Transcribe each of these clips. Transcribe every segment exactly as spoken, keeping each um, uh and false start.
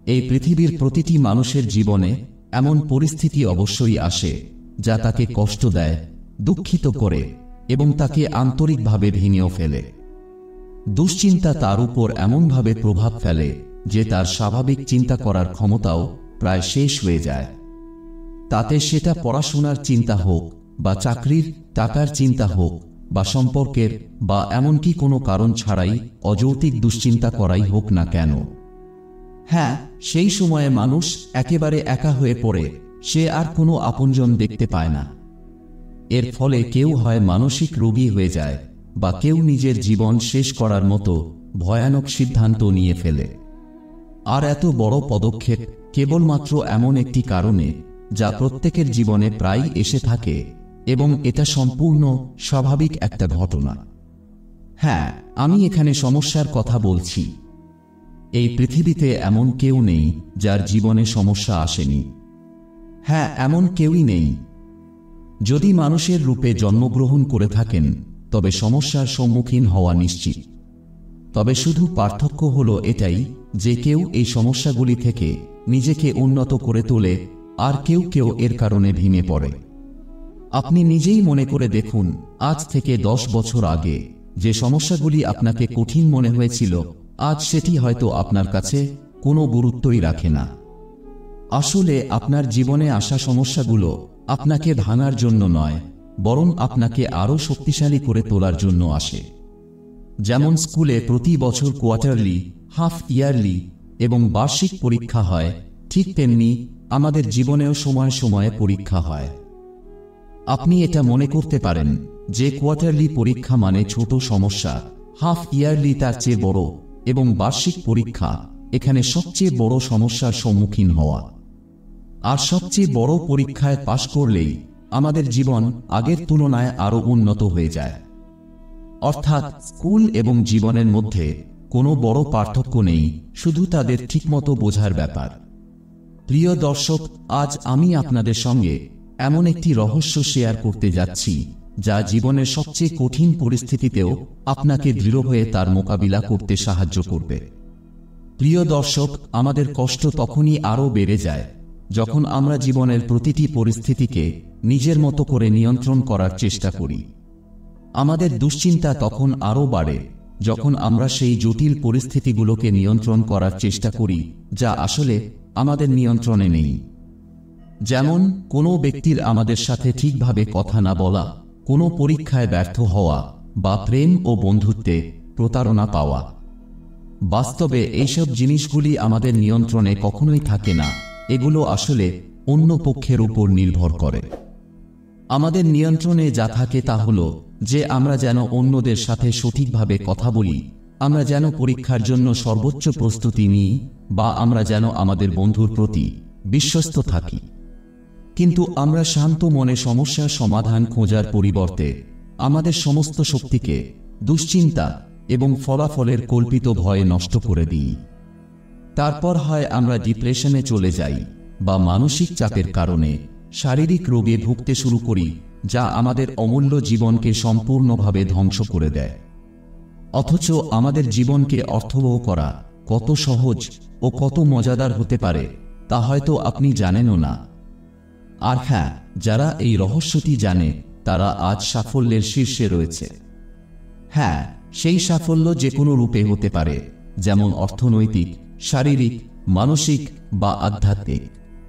এই পৃথিবীর প্রতিটি মানুষের জীবনে এমন পরিস্থিতি অবশ্যই আসে যা তাকে কষ্ট দেয়, দুঃখিত করে এবং তাকে আন্তরিকভাবে ভেঙেও ফেলে। দুশ্চিন্তা তার উপর এমনভাবে প্রভাব ফেলে যে তার স্বাভাবিক চিন্তা করার ক্ষমতাও প্রায় শেষ হয়ে যায়। তাতে সেটা পড়াশোনার চিন্তা হোক বা চাকরির টাকার চিন্তা হোক বা সম্পর্কের বা এমনকি কোনো কারণ ছাড়াই অযৌক্তিক দুশ্চিন্তা করাই হোক না কেন। হ্যাঁ, সেই সময়ে মানুষ একেবারে একা হয়ে পড়ে, সে আর কোনো আপনজন দেখতে পায় না। এর ফলে কেউ হয় মানসিক রোগী হয়ে যায় বা কেউ নিজের জীবন শেষ করার মতো ভয়ানক সিদ্ধান্ত নিয়ে ফেলে। আর এত বড় পদক্ষেপ কেবলমাত্র এমন একটি কারণে যা প্রত্যেকের জীবনে প্রায় এসে থাকে এবং এটা সম্পূর্ণ স্বাভাবিক একটা ঘটনা। হ্যাঁ, আমি এখানে সমস্যার কথা বলছি। এই পৃথিবীতে এমন কেউ নেই যার জীবনে সমস্যা আসেনি। হ্যাঁ, এমন কেউই নেই। যদি মানুষের রূপে জন্মগ্রহণ করে থাকেন তবে সমস্যার সম্মুখীন হওয়া নিশ্চিত। তবে শুধু পার্থক্য হলো এটাই যে কেউ এই সমস্যাগুলি থেকে নিজেকে উন্নত করে তোলে আর কেউ কেউ এর কারণে ভেঙে পড়ে। আপনি নিজেই মনে করে দেখুন, আজ থেকে দশ বছর আগে যে সমস্যাগুলি আপনাকে কঠিন মনে হয়েছিল, আজ সেটি হয়তো আপনার কাছে কোনো গুরুত্বই রাখে না। আসলে আপনার জীবনে আসা সমস্যাগুলো আপনাকে ভাঙার জন্য নয়, বরং আপনাকে আরও শক্তিশালী করে তোলার জন্য আসে। যেমন স্কুলে প্রতি বছর কোয়ার্টারলি, হাফ ইয়ারলি এবং বার্ষিক পরীক্ষা হয়, ঠিক তেমনি আমাদের জীবনেও সময়ে সময়ে পরীক্ষা হয়। আপনি এটা মনে করতে পারেন যে কোয়ার্টারলি পরীক্ষা মানে ছোট সমস্যা, হাফ ইয়ারলি তার চেয়ে বড় এবং বার্ষিক পরীক্ষা এখানে সবচেয়ে বড় সমস্যার সম্মুখীন হওয়া। আর সবচেয়ে বড় পরীক্ষায় পাশ করলেই আমাদের জীবন আগের তুলনায় আরও উন্নত হয়ে যায়। অর্থাৎ স্কুল এবং জীবনের মধ্যে কোনো বড় পার্থক্য নেই, শুধু তাদের ঠিকমতো বোঝার ব্যাপার। প্রিয় দর্শক, আজ আমি আপনাদের সঙ্গে এমন একটি রহস্য শেয়ার করতে যাচ্ছি যা জীবনের সবচেয়ে কঠিন পরিস্থিতিতেও আপনাকে দৃঢ় হয়ে তার মোকাবিলা করতে সাহায্য করবে। প্রিয় দর্শক, আমাদের কষ্ট তখনই আরও বেড়ে যায় যখন আমরা জীবনের প্রতিটি পরিস্থিতিকে নিজের মতো করে নিয়ন্ত্রণ করার চেষ্টা করি। আমাদের দুশ্চিন্তা তখন আরও বাড়ে যখন আমরা সেই জটিল পরিস্থিতিগুলোকে নিয়ন্ত্রণ করার চেষ্টা করি যা আসলে আমাদের নিয়ন্ত্রণে নেই। যেমন কোনো ব্যক্তির আমাদের সাথে ঠিকভাবে কথা না বলা, কোনো পরীক্ষায় ব্যর্থ হওয়া বা প্রেম ও বন্ধুত্বে প্রতারণা পাওয়া। বাস্তবে এইসব জিনিসগুলি আমাদের নিয়ন্ত্রণে কখনোই থাকে না, এগুলো আসলে অন্য পক্ষের উপর নির্ভর করে। আমাদের নিয়ন্ত্রণে যা থাকে তা হলো যে আমরা যেন অন্যদের সাথে সঠিকভাবে কথা বলি, আমরা যেন পরীক্ষার জন্য সর্বোচ্চ প্রস্তুতি নিই বা আমরা যেন আমাদের বন্ধুর প্রতি বিশ্বস্ত থাকি। কিন্তু আমরা শান্ত মনে সমস্যার সমাধান খোঁজার পরিবর্তে আমাদের সমস্ত শক্তিকে দুশ্চিন্তা এবং ফলাফলের কল্পিত ভয়ে নষ্ট করে দিই। তারপর হয় আমরা ডিপ্রেশনে চলে যাই বা মানসিক চাপের কারণে শারীরিক রোগে ভুগতে শুরু করি, যা আমাদের অমূল্য জীবনকে সম্পূর্ণভাবে ধ্বংস করে দেয়। অথচ আমাদের জীবনকে অর্থবহ করা কত সহজ ও কত মজাদার হতে পারে তা হয়তো আপনি জানেনও না। আর হ্যাঁ, যারা এই রহস্যটি জানে তারা আজ সাফল্যের শীর্ষে রয়েছে। হ্যাঁ, সেই সাফল্য যে কোনো রূপে হতে পারে, যেমন অর্থনৈতিক, শারীরিক, মানসিক বা আধ্যাত্মিক।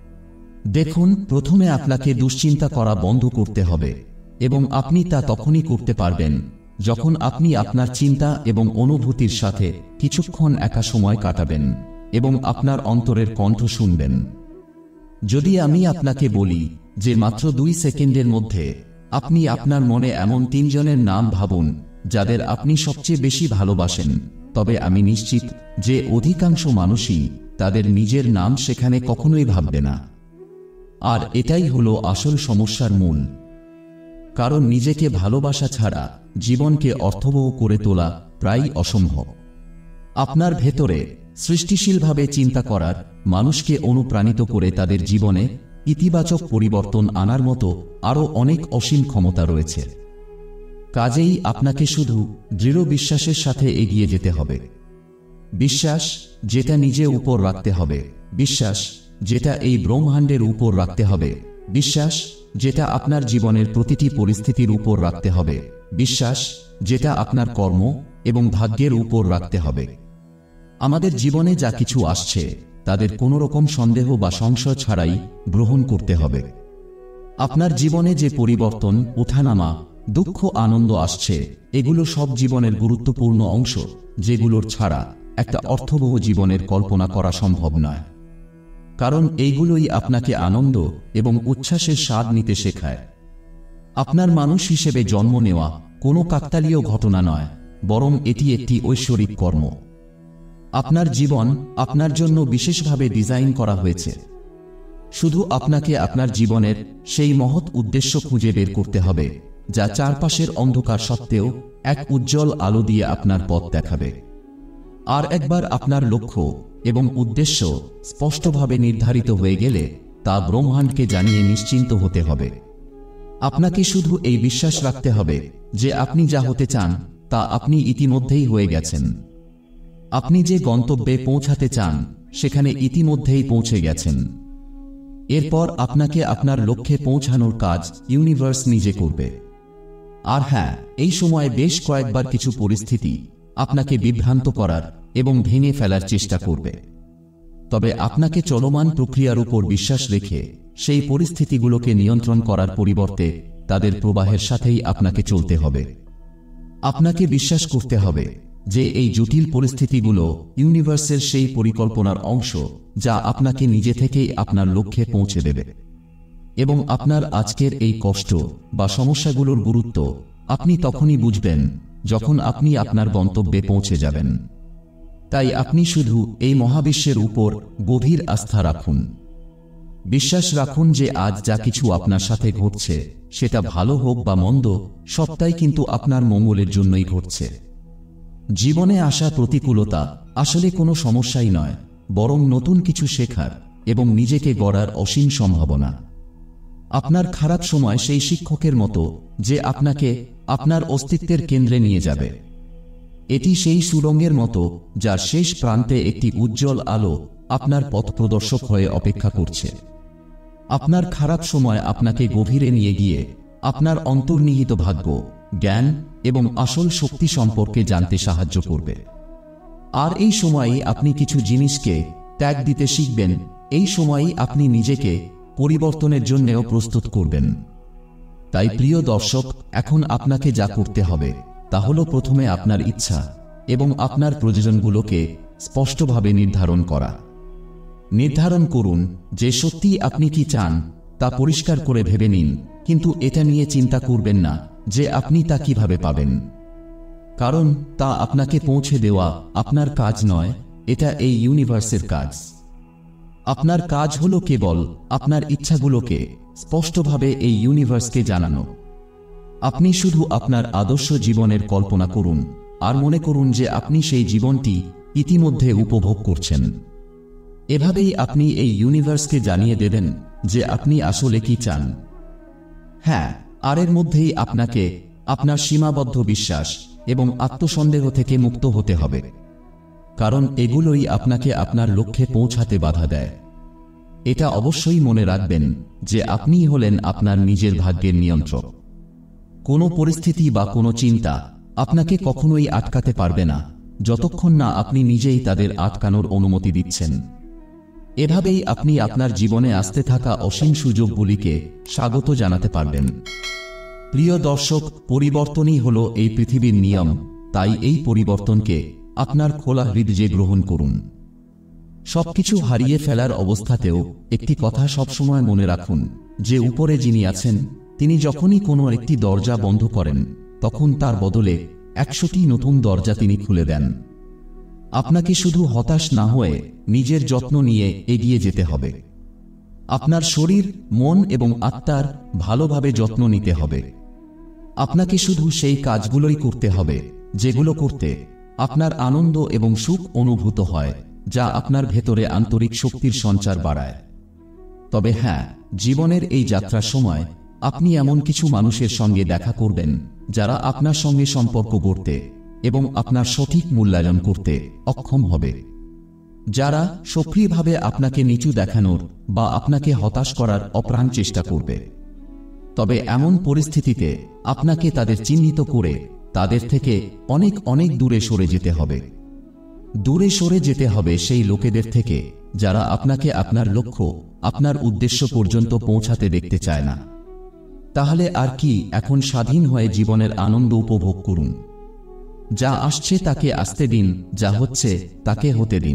দেখুন, প্রথমে আপনাকে দুশ্চিন্তা করা বন্ধ করতে হবে এবং আপনি তা তখনই করতে পারবেন যখন আপনি আপনার চিন্তা এবং অনুভূতির সাথে কিছুক্ষণ একা সময় কাটাবেন এবং আপনার অন্তরের কণ্ঠ শুনবেন। যদি আমি আপনাকে বলি যে মাত্র দুই সেকেন্ডের মধ্যে আপনি আপনার মনে এমন তিনজনের নাম ভাবুন যাদের আপনি সবচেয়ে বেশি ভালোবাসেন, তবে আমি নিশ্চিত যে অধিকাংশ মানুষই তাদের নিজের নাম সেখানে কখনোই ভাববে না। আর এটাই হলো আসল সমস্যার মূল কারণ। নিজেকে ভালোবাসা ছাড়া জীবনকে অর্থবহ করে তোলা প্রায় অসম্ভব। আপনার ভেতরে সৃষ্টিশীলভাবে চিন্তা করার, মানুষকে অনুপ্রাণিত করে তাদের জীবনে ইতিবাচক পরিবর্তন আনার মতো আরও অনেক অসীম ক্ষমতা রয়েছে। কাজেই আপনাকে শুধু দৃঢ় বিশ্বাসের সাথে এগিয়ে যেতে হবে। বিশ্বাস যেটা নিজে উপর রাখতে হবে বিশ্বাস যেটা এই ব্রহ্মাণ্ডের উপর রাখতে হবে, বিশ্বাস যেটা আপনার জীবনের প্রতিটি পরিস্থিতির উপর রাখতে হবে, বিশ্বাস যেটা আপনার কর্ম এবং ভাগ্যের উপর রাখতে হবে। আমাদের জীবনে যা কিছু আসছে তাদের কোনো রকম সন্দেহ বা সংশয় ছাড়াই গ্রহণ করতে হবে। আপনার জীবনে যে পরিবর্তন, ওঠানামা, দুঃখ, আনন্দ আসছে, এগুলো সব জীবনের গুরুত্বপূর্ণ অংশ, যেগুলোর ছাড়া একটা অর্থবহ জীবনের কল্পনা করা সম্ভব নয়। কারণ এইগুলোই আপনাকে আনন্দ এবং উচ্ছ্বাসের স্বাদ নিতে শেখায়। আপনার মানুষ হিসেবে জন্ম নেওয়া কোনো কাকতালীয় ঘটনা নয়, বরং এটি একটি ঐশ্বরিক কর্ম। আপনার জীবন আপনার জন্য বিশেষভাবে ডিজাইন করা হয়েছে। শুধু আপনাকে আপনার জীবনের সেই মহৎ উদ্দেশ্য খুঁজে বের করতে হবে, যা চারপাশের অন্ধকার সত্ত্বেও এক উজ্জ্বল আলো দিয়ে আপনার পথ দেখাবে। আর একবার আপনার লক্ষ্য এবং উদ্দেশ্য স্পষ্টভাবে নির্ধারিত হয়ে গেলে তা ব্রহ্মাণ্ডকে জানিয়ে নিশ্চিন্ত হতে হবে। আপনাকে শুধু এই বিশ্বাস রাখতে হবে যে আপনি যা হতে চান তা আপনি ইতিমধ্যেই হয়ে গেছেন। আপনি যে গন্তব্যে পৌঁছাতে চান সেখানে ইতিমধ্যেই পৌঁছে গেছেন। এরপর আপনাকে আপনার লক্ষ্যে পৌঁছানোর কাজ ইউনিভার্স নিজে করবে। আর হ্যাঁ, এই সময় বেশ কয়েকবার কিছু পরিস্থিতি আপনাকে বিভ্রান্ত করার এবং ভেঙে ফেলার চেষ্টা করবে। তবে আপনাকে চলমান প্রক্রিয়ার উপর বিশ্বাস রেখে সেই পরিস্থিতিগুলোকে নিয়ন্ত্রণ করার পরিবর্তে তাদের প্রবাহের সাথেই আপনাকে চলতে হবে। আপনাকে বিশ্বাস করতে হবে যে এই জটিল পরিস্থিতিগুলো ইউনিভার্সের সেই পরিকল্পনার অংশ যা আপনাকে নিজে থেকেই আপনার লক্ষ্যে পৌঁছে দেবে। এবং আপনার আজকের এই কষ্ট বা সমস্যাগুলোর গুরুত্ব আপনি তখনই বুঝবেন যখন আপনি আপনার গন্তব্যে পৌঁছে যাবেন। তাই আপনি শুধু এই মহাবিশ্বের উপর গভীর আস্থা রাখুন। বিশ্বাস রাখুন যে আজ যা কিছু আপনার সাথে ঘটছে, সেটা ভালো হোক বা মন্দ, সবটাই কিন্তু আপনার মঙ্গলের জন্যই ঘটছে। জীবনে আসা প্রতিকূলতা আসলে কোনো সমস্যাই নয়, বরং নতুন কিছু শেখার এবং নিজেকে গড়ার অসীম সম্ভাবনা। আপনার খারাপ সময় সেই শিক্ষকের মতো যে আপনাকে আপনার অস্তিত্বের কেন্দ্রে নিয়ে যাবে। এটি সেই সুড়ঙ্গের মতো যার শেষ প্রান্তে একটি উজ্জ্বল আলো আপনার পথ প্রদর্শক হয়ে অপেক্ষা করছে। আপনার খারাপ সময় আপনাকে গভীরে নিয়ে গিয়ে আপনার অন্তর্নিহিত ভাগ্য, জ্ঞান এবং আসল শক্তি সম্পর্কে জানতে সাহায্য করবে। আর এই সময়ই আপনি কিছু জিনিসকে ত্যাগ দিতে শিখবেন। এই সময়ই আপনি নিজেকে পরিবর্তনের জন্যও প্রস্তুত করবেন। তাই প্রিয় দর্শক, এখন আপনাকে যা করতে হবে তা হলো প্রথমে আপনার ইচ্ছা এবং আপনার প্রয়োজনগুলোকে স্পষ্টভাবে নির্ধারণ করা। নির্ধারণ করুন যে সত্যি আপনি কি চান তা পরিষ্কার করে ভেবে নিন, কিন্তু এটা নিয়ে চিন্তা করবেন না যে আপনি তা কিভাবে পাবেন। কারণ তা আপনাকে পৌঁছে দেওয়া আপনার কাজ নয়, এটা এই ইউনিভার্সের কাজ। আপনার কাজ হলো কেবল আপনার ইচ্ছাগুলোকে স্পষ্টভাবে এই ইউনিভার্সকে জানানো। আপনি শুধু আপনার আদর্শ জীবনের কল্পনা করুন আর মনে করুন যে আপনি সেই জীবনটি ইতিমধ্যে উপভোগ করছেন। এভাবেই আপনি এই ইউনিভার্সকে জানিয়ে দেবেন যে আপনি আসলে কি চান। হ্যাঁ, আর এর মধ্যেই আপনাকে আপনার সীমাবদ্ধ বিশ্বাস এবং আত্মসন্দেহ থেকে মুক্ত হতে হবে, কারণ এগুলোই আপনাকে আপনার লক্ষ্যে পৌঁছাতে বাধা দেয়। এটা অবশ্যই মনে রাখবেন যে আপনিই হলেন আপনার নিজের ভাগ্যের নিয়ন্ত্রক। কোনো পরিস্থিতি বা কোনো চিন্তা আপনাকে কখনোই আটকাতে পারবে না যতক্ষণ না আপনি নিজেই তাদের আটকানোর অনুমতি দিচ্ছেন। এভাবেই আপনি আপনার জীবনে আসতে থাকা অসীম সুযোগগুলিকে স্বাগত জানাতে পারবেন। প্রিয় দর্শক, পরিবর্তনই হলো এই পৃথিবীর নিয়ম, তাই এই পরিবর্তনকে আপনার খোলা হৃদয়ে গ্রহণ করুন। সবকিছু হারিয়ে ফেলার অবস্থাতেও একটি কথা সবসময় মনে রাখুন যে উপরে যিনি আছেন তিনি যখনই কোনো একটি দরজা বন্ধ করেন তখন তার বদলে একশোটি নতুন দরজা তিনি খুলে দেন। আপনাকে শুধু হতাশ না হয়ে নিজের যত্ন নিয়ে এগিয়ে যেতে হবে। আপনার শরীর, মন এবং আত্মার ভালোভাবে যত্ন নিতে হবে। আপনাকে শুধু সেই কাজগুলোই করতে হবে যেগুলো করতে আপনার আনন্দ এবং সুখ অনুভূত হয়, যা আপনার ভেতরে আন্তরিক শক্তির সঞ্চার বাড়ায়। তবে হ্যাঁ, জীবনের এই যাত্রার সময় আপনি এমন কিছু মানুষের সঙ্গে দেখা করবেন যারা আপনার সঙ্গে সম্পর্ক গড়তে এবং আপনার সঠিক মূল্যায়ন করতে অক্ষম হবে। যারা সক্রিয়ভাবে আপনাকে নিচু দেখানোর বা আপনাকে হতাশ করার অপ্রাণ চেষ্টা করবে। তবে এমন পরিস্থিতিতে আপনাকে তাদের চিহ্নিত করে তাদের থেকে অনেক অনেক দূরে সরে যেতে হবে। দূরে সরে যেতে হবে সেই লোকেদের থেকে যারা আপনাকে আপনার লক্ষ্য, আপনার উদ্দেশ্য পর্যন্ত পৌঁছাতে দেখতে চায় না। তাহলে আর কি, এখন স্বাধীন হয়ে জীবনের আনন্দ উপভোগ করুন। যা আসছে তাকে আসতে দিন, যা হচ্ছে তাকে হতে দিন।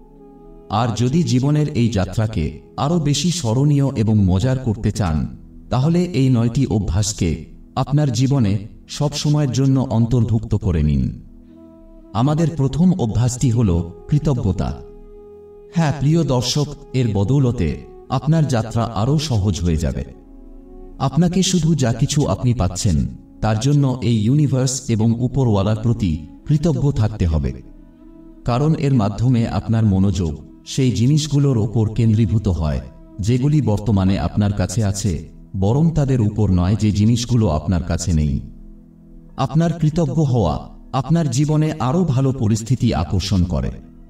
আর যদি জীবনের এই যাত্রাকে আরও বেশি স্মরণীয় এবং মজার করতে চান, তাহলে এই নয়টি অভ্যাসকে আপনার জীবনে সব সময়ের জন্য অন্তর্ভুক্ত করে নিন। আমাদের প্রথম অভ্যাসটি হল কৃতজ্ঞতা। হ্যাঁ প্রিয় দর্শক, এর বদৌলতে আপনার যাত্রা আরও সহজ হয়ে যাবে। আপনাকে শুধু যা কিছু আপনি পাচ্ছেন তার জন্য এই ইউনিভার্স এবং উপরওয়ালার প্রতি কৃতজ্ঞ থাকতে হবে, কারণ এর মাধ্যমে আপনার মনোযোগ সেই জিনিসগুলোর ওপর কেন্দ্রীভূত হয় যেগুলি বর্তমানে আপনার কাছে আছে, বরং তাদের উপর নয় যে জিনিসগুলো আপনার কাছে নেই। আপনার কৃতজ্ঞ হওয়া আপনার জীবনে আরও ভালো পরিস্থিতি আকর্ষণ করে।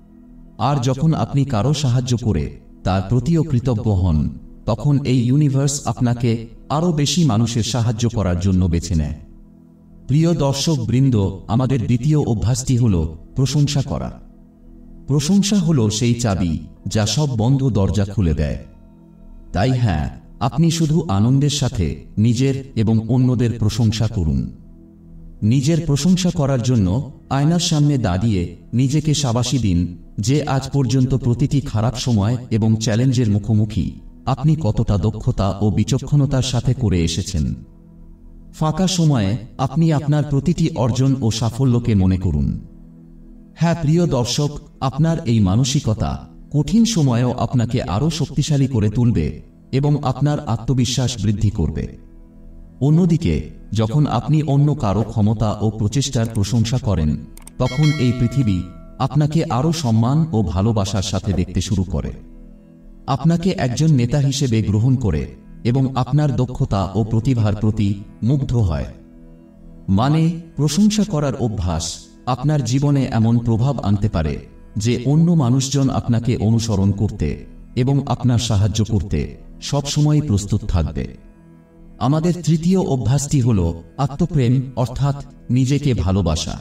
আর যখন আপনি কারো সাহায্য করে তার প্রতিও কৃতজ্ঞ হন, তখন এই ইউনিভার্স আপনাকে আরও বেশি মানুষের সাহায্য করার জন্য বেছে নেয়। প্রিয় দর্শক বৃন্দ, আমাদের দ্বিতীয় অভ্যাসটি হল প্রশংসা করা। প্রশংসা হল সেই চাবি যা সব বন্ধ দরজা খুলে দেয়। তাই হ্যাঁ, আপনি শুধু আনন্দের সাথে নিজের এবং অন্যদের প্রশংসা করুন। নিজের প্রশংসা করার জন্য আয়নার সামনে দাঁড়িয়ে নিজেকে শাবাশি দিন যে আজ পর্যন্ত প্রতিটি খারাপ সময় এবং চ্যালেঞ্জের মুখোমুখি আপনি কতটা দক্ষতা ও বিচক্ষণতার সাথে করে এসেছেন। ফাঁকা সময়ে আপনি আপনার প্রতিটি অর্জন ও সাফল্যকে মনে করুন। হ্যাঁ প্রিয় দর্শক, আপনার এই মানসিকতা কঠিন সময়েও আপনাকে আরও শক্তিশালী করে তুলবে এবং আপনার আত্মবিশ্বাস বৃদ্ধি করবে। অন্যদিকে যখন আপনি অন্য কারো ক্ষমতা ও প্রচেষ্টার প্রশংসা করেন, তখন এই পৃথিবী আপনাকে আরও সম্মান ও ভালোবাসার সাথে দেখতে শুরু করে। আপনাকে একজন নেতা হিসেবে গ্রহণ করে এবং আপনার দক্ষতা ও প্রতিভার প্রতি মুগ্ধ হয়। মানে, প্রশংসা করার অভ্যাস আপনার জীবনে এমন প্রভাব আনতে পারে যে অন্য মানুষজন আপনাকে অনুসরণ করতে এবং আপনার সাহায্য করতে সবসময় প্রস্তুত থাকবে। আমাদের তৃতীয় অভ্যাসটি হল আত্মপ্রেম, অর্থাৎ নিজেকে ভালোবাসা।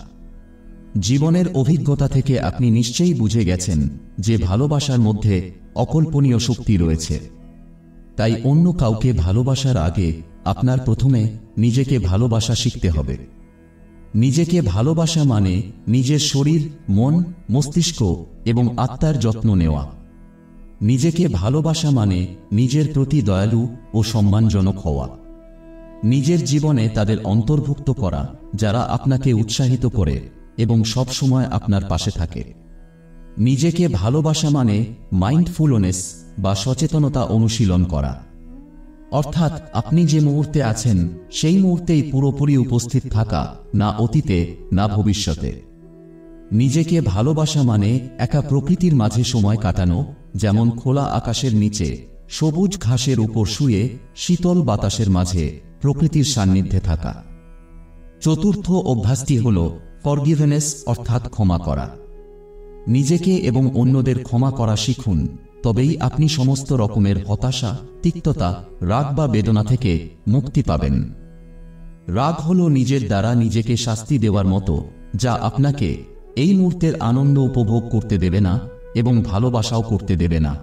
জীবনের অভিজ্ঞতা থেকে আপনি নিশ্চয়ই বুঝে গেছেন যে ভালোবাসার মধ্যে অকল্পনীয় শক্তি রয়েছে। তাই অন্য কাউকে ভালোবাসার আগে আপনার প্রথমে নিজেকে ভালোবাসা শিখতে হবে। নিজেকে ভালোবাসা মানে নিজের শরীর, মন, মস্তিষ্ক এবং আত্মার যত্ন নেওয়া। নিজেকে ভালোবাসা মানে নিজের প্রতি দয়ালু ও সম্মানজনক হওয়া। নিজের জীবনে তাদের অন্তর্ভুক্ত করা যারা আপনাকে উৎসাহিত করে এবং সব সময় আপনার পাশে থাকে। নিজেকে ভালোবাসা মানে মাইন্ডফুলনেস বা সচেতনতা অনুশীলন করা, অর্থাৎ আপনি যে মুহূর্তে আছেন সেই মুহূর্তেই পুরোপুরি উপস্থিত থাকা, না অতীতে না ভবিষ্যতে। নিজেকে ভালোবাসা মানে একা প্রকৃতির মাঝে সময় কাটানো, যেমন খোলা আকাশের নিচে সবুজ ঘাসের উপর শুয়ে শীতল বাতাসের মাঝে প্রকৃতির সান্নিধ্যে থাকা। চতুর্থ অভ্যাসটি হল ফরগিভনেস, অর্থাৎ ক্ষমা করা। নিজেকে এবং অন্যদের ক্ষমা করা শিখুন, তবেই আপনি সমস্ত রকমের হতাশা, তিক্ততা, রাগ বা বেদনা থেকে মুক্তি পাবেন। রাগ হল নিজের দ্বারা নিজেকে শাস্তি দেওয়ার মতো, যা আপনাকে এই মুহূর্তের আনন্দ উপভোগ করতে দেবে না এবং ভালোবাসাও করতে দেবে না।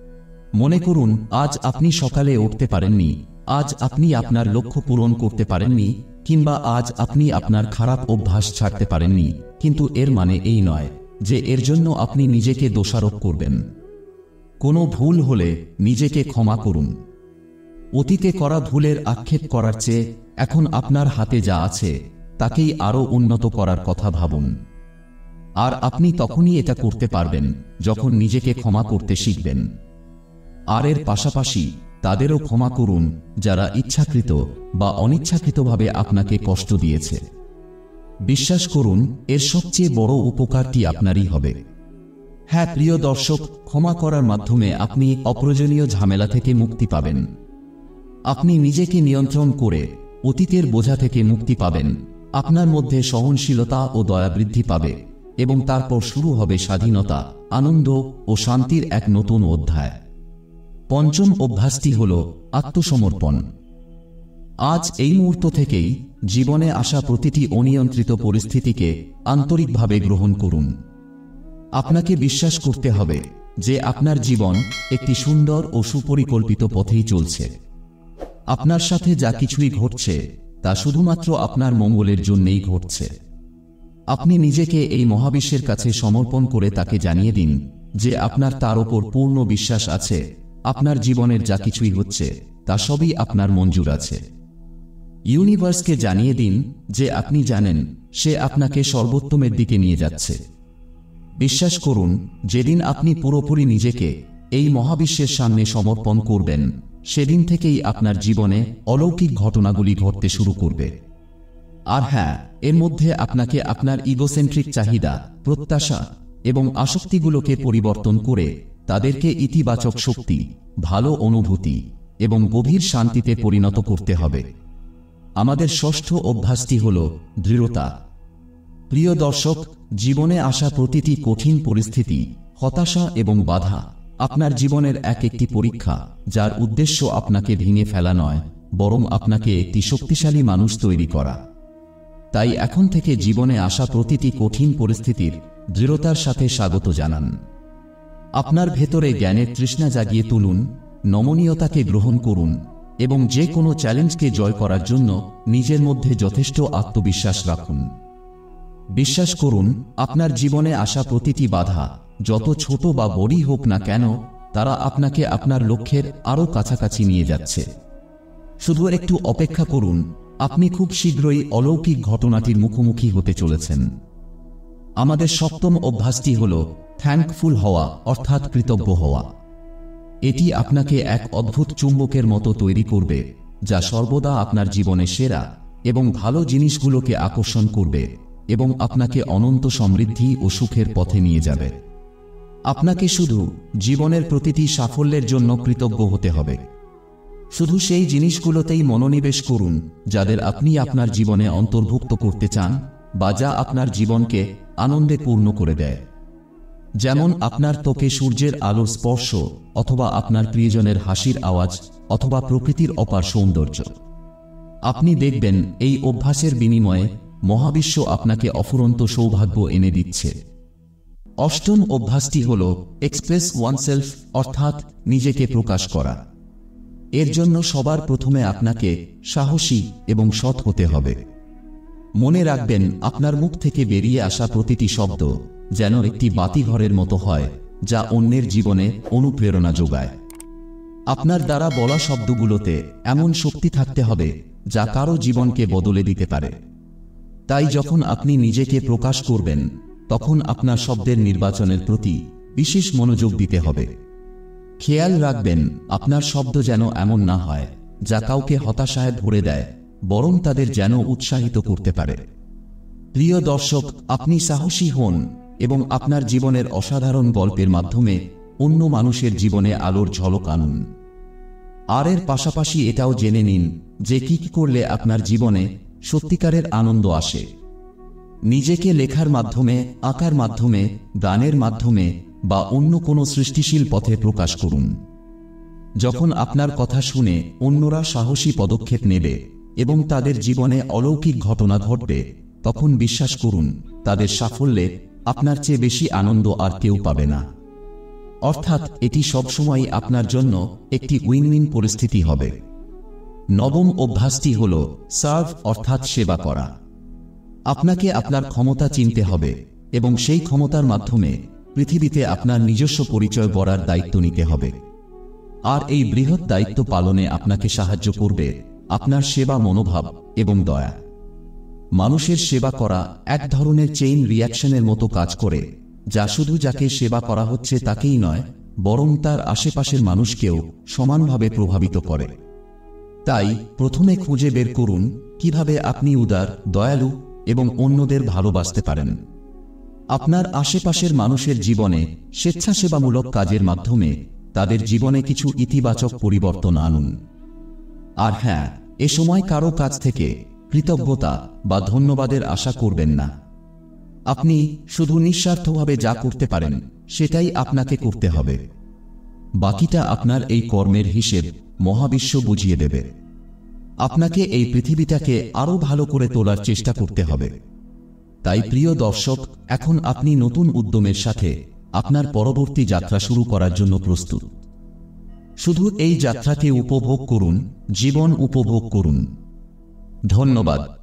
মনে করুন, আজ আপনি সকালে উঠতে পারেননি, আজ আপনি আপনার লক্ষ্য পূরণ করতে পারেননি, কিংবা আজ আপনি আপনার খারাপ অভ্যাস ছাড়তে পারেননি, কিন্তু এর মানে এই নয় যে এর জন্য আপনি নিজেকে দোষারোপ করবেন। কোনো ভুল হলে নিজেকে ক্ষমা করুন। অতীতে করা ভুলের আক্ষেপ করার চেয়ে এখন আপনার হাতে যা আছে তাকেই আরও উন্নত করার কথা ভাবুন। আর আপনি তখনই এটা করতে পারবেন যখন নিজেকে ক্ষমা করতে শিখবেন। আর এর পাশাপাশি তাদেরও ক্ষমা করুন যারা ইচ্ছাকৃত বা অনিচ্ছাকৃতভাবে আপনাকে কষ্ট দিয়েছে। বিশ্বাস করুন, এর সবচেয়ে বড় উপকারটি আপনারই হবে। হ্যাঁ প্রিয় দর্শক, ক্ষমা করার মাধ্যমে আপনি অপ্রয়োজনীয় ঝামেলা থেকে মুক্তি পাবেন। আপনি নিজেকে নিয়ন্ত্রণ করে অতীতের বোঝা থেকে মুক্তি পাবেন। আপনার মধ্যে সহনশীলতা ও দয়া বৃদ্ধি পাবে এবং তারপর শুরু হবে স্বাধীনতা, আনন্দ ও শান্তির এক নতুন অধ্যায়। পঞ্চম অভ্যাসটি হল আত্মসমর্পণ। আজ এই মুহূর্ত থেকেই জীবনে আসা প্রতিটি অনিয়ন্ত্রিত পরিস্থিতিকে আন্তরিকভাবে গ্রহণ করুন। আপনাকে বিশ্বাস করতে হবে যে আপনার জীবন একটি সুন্দর ও সুপরিকল্পিত পথেই চলছে। আপনার সাথে যা কিছুই ঘটছে তা শুধুমাত্র আপনার মঙ্গলের জন্যই ঘটছে। আপনি নিজেকে এই মহাবিশ্বের কাছে সমর্পণ করে তাকে জানিয়ে দিন যে আপনার তার ওপর পূর্ণ বিশ্বাস আছে। আপনার জীবনের যা কিছুই হচ্ছে তা সবই আপনার মঞ্জুর আছে। ইউনিভার্সকে জানিয়ে দিন যে আপনি জানেন সে আপনাকে সর্বোত্তমের দিকে নিয়ে যাচ্ছে। বিশ্বাস করুন, যেদিন আপনি পুরোপুরি নিজেকে এই মহাবিশ্বের সামনে সমর্পণ করবেন, সেদিন থেকেই আপনার জীবনে অলৌকিক ঘটনাগুলি ঘটতে শুরু করবে। আর হ্যাঁ, এর মধ্যে আপনাকে আপনার ইগোসেন্ট্রিক চাহিদা, প্রত্যাশা এবং আসক্তিগুলোকে পরিবর্তন করে তাদেরকে ইতিবাচক শক্তি, ভালো অনুভূতি এবং গভীর শান্তিতে পরিণত করতে হবে। আমাদের ষষ্ঠ অভ্যাসটি হল দৃঢ়তা। প্রিয় দর্শক, জীবনে আসা প্রতিটি কঠিন পরিস্থিতি, হতাশা এবং বাধা আপনার জীবনের এক একটি পরীক্ষা, যার উদ্দেশ্য আপনাকে ভেঙে ফেলা নয়, বরং আপনাকে একটি শক্তিশালী মানুষ তৈরি করা। তাই এখন থেকে জীবনে আসা প্রতিটি কঠিন পরিস্থিতির দৃঢ়তার সাথে স্বাগত জানান। আপনার ভেতরে জ্ঞানের তৃষ্ণা জাগিয়ে তুলুন, নমনীয়তাকে গ্রহণ করুন এবং যে কোনো চ্যালেঞ্জকে জয় করার জন্য নিজের মধ্যে যথেষ্ট আত্মবিশ্বাস রাখুন। বিশ্বাস করুন, আপনার জীবনে আসা প্রতিটি বাধা, যত ছোট বা বড়ই হোক না কেন, তারা আপনাকে আপনার লক্ষ্যের আরও কাছাকাছি নিয়ে যাচ্ছে। শুধু একটু অপেক্ষা করুন, আপনি খুব শীঘ্রই অলৌকিক ঘটনাটির মুখোমুখি হতে চলেছেন। আমাদের সপ্তম অভ্যাসটি হল থ্যাঙ্কফুল হওয়া, অর্থাৎ কৃতজ্ঞ হওয়া। এটি আপনাকে এক অদ্ভুত চুম্বকের মতো তৈরি করবে, যা সর্বদা আপনার জীবনে সেরা এবং ভালো জিনিসগুলোকে আকর্ষণ করবে এবং আপনাকে অনন্ত সমৃদ্ধি ও সুখের পথে নিয়ে যাবে। আপনাকে শুধু জীবনের প্রতিটি সাফল্যের জন্য কৃতজ্ঞ হতে হবে। শুধু সেই জিনিসগুলোতেই মনোনিবেশ করুন যাদের আপনি আপনার জীবনে অন্তর্ভুক্ত করতে চান বা যা আপনার জীবনকে আনন্দে পূর্ণ করে দেয়। যেমন আপনার ত্বকে সূর্যের আলোর স্পর্শ, অথবা আপনার প্রিয়জনের হাসির আওয়াজ, অথবা প্রকৃতির অপার সৌন্দর্য। আপনি দেখবেন এই অভ্যাসের বিনিময়ে মহাবিশ্ব আপনাকে অফুরন্ত সৌভাগ্য এনে দিচ্ছে। অষ্টম অভ্যাসটি হল এক্সপ্রেস ওয়ানসেলফ, অর্থাৎ নিজেকে প্রকাশ করা। এর জন্য সবার প্রথমে আপনাকে সাহসী এবং সৎ হতে হবে। মনে রাখবেন, আপনার মুখ থেকে বেরিয়ে আসা প্রতিটি শব্দ যেন একটি বাতিঘরের মতো হয়, যা অন্যের জীবনে অনুপ্রেরণা যোগায়। আপনার দ্বারা বলা শব্দগুলোতে এমন শক্তি থাকতে হবে যা কারো জীবনকে বদলে দিতে পারে। তাই যখন আপনি নিজেকে প্রকাশ করবেন, তখন আপনার শব্দের নির্বাচনের প্রতি বিশেষ মনোযোগ দিতে হবে। খেয়াল রাখবেন, আপনার শব্দ যেন এমন না হয় যা কাউকে হতাশায় ভরে দেয়, বরং তাদের যেন উৎসাহিত করতে পারে। প্রিয় দর্শক, আপনি সাহসী হন এবং আপনার জীবনের অসাধারণ গল্পের মাধ্যমে অন্য মানুষের জীবনে আলোর ঝলক আনুন। আর এর পাশাপাশি এটাও জেনে নিন যে কি কি করলে আপনার জীবনে সত্যিকারের আনন্দ আসে। নিজেকে লেখার মাধ্যমে, আঁকার মাধ্যমে, গানের মাধ্যমে বা অন্য কোনো সৃষ্টিশীল পথে প্রকাশ করুন। যখন আপনার কথা শুনে অন্যরা সাহসী পদক্ষেপ নেবে এবং তাদের জীবনে অলৌকিক ঘটনা ঘটবে, তখন বিশ্বাস করুন, তাদের সাফল্যে আপনার চেয়ে বেশি আনন্দ আর কেউ পাবে না। অর্থাৎ এটি সবসময় আপনার জন্য একটি উইন উইন পরিস্থিতি হবে। নবম অভ্যাসটি হল সার্ভ, অর্থাৎ সেবা করা। আপনাকে আপনার ক্ষমতা চিনতে হবে এবং সেই ক্ষমতার মাধ্যমে পৃথিবীতে আপনার নিজস্ব পরিচয় গড়ার দায়িত্ব নিতে হবে। আর এই বৃহৎ দায়িত্ব পালনে আপনাকে সাহায্য করবে আপনার সেবা মনোভাব এবং দয়া। মানুষের সেবা করা এক ধরনের চেইন রিঅ্যাকশনের মতো কাজ করে, যা শুধু যাকে সেবা করা হচ্ছে তাকেই নয়, বরং তার আশেপাশের মানুষকেও সমানভাবে প্রভাবিত করে। তাই প্রথমে খুঁজে বের করুন কিভাবে আপনি উদার, দয়ালু এবং অন্যদের ভালোবাসতে পারেন। আপনার আশেপাশের মানুষের জীবনে স্বেচ্ছাসেবামূলক কাজের মাধ্যমে তাদের জীবনে কিছু ইতিবাচক পরিবর্তন আনুন। আর হ্যাঁ, এ সময় কারো কাছ থেকে কৃতজ্ঞতা বা ধন্যবাদের আশা করবেন না। আপনি শুধু নিঃস্বার্থভাবে যা করতে পারেন সেটাই আপনাকে করতে হবে। বাকিটা আপনার এই কর্মের হিসেব মহাবিশ্ব বুঝিয়ে দেবে। আপনাকে এই পৃথিবীটাকে আরো ভালো করে তোলার চেষ্টা করতে হবে। তাই প্রিয় দর্শক, এখন আপনি নতুন উদ্যমের সাথে আপনার পরবর্তী যাত্রা শুরু করার জন্য প্রস্তুত। শুধু এই যাত্রাকে উপভোগ করুন, জীবন উপভোগ করুন। ধন্যবাদ।